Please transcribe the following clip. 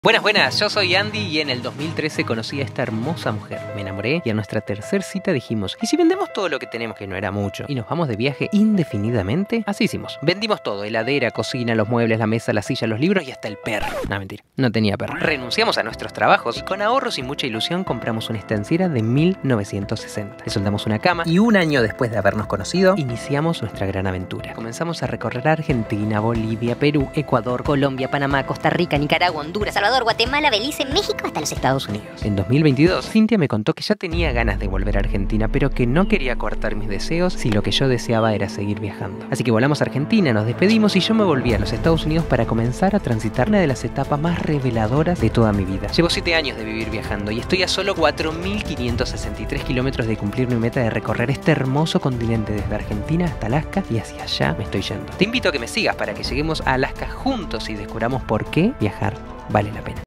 Buenas, buenas, yo soy Andy y en el 2013 conocí a esta hermosa mujer. Me enamoré y a nuestra tercer cita dijimos, ¿y si vendemos todo lo que tenemos, que no era mucho, y nos vamos de viaje indefinidamente? Así hicimos. Vendimos todo, heladera, cocina, los muebles, la mesa, la silla, los libros y hasta el perro. No, mentira, no tenía perro. Renunciamos a nuestros trabajos y con ahorros y mucha ilusión compramos una estanciera de 1960. Le soldamos una cama y un año después de habernos conocido, iniciamos nuestra gran aventura. Comenzamos a recorrer Argentina, Bolivia, Perú, Ecuador, Colombia, Panamá, Costa Rica, Nicaragua, Honduras, Salvador, Guatemala, Belice, México, hasta los Estados Unidos. En 2022, Cintia me contó que ya tenía ganas de volver a Argentina, pero que no quería cortar mis deseos si lo que yo deseaba era seguir viajando. Así que volamos a Argentina, nos despedimos y yo me volví a los Estados Unidos para comenzar a transitar una de las etapas más reveladoras de toda mi vida. Llevo 7 años de vivir viajando y estoy a solo 4.563 kilómetros de cumplir mi meta de recorrer este hermoso continente desde Argentina hasta Alaska, y hacia allá me estoy yendo. Te invito a que me sigas para que lleguemos a Alaska juntos y descubramos por qué viajar vale la pena.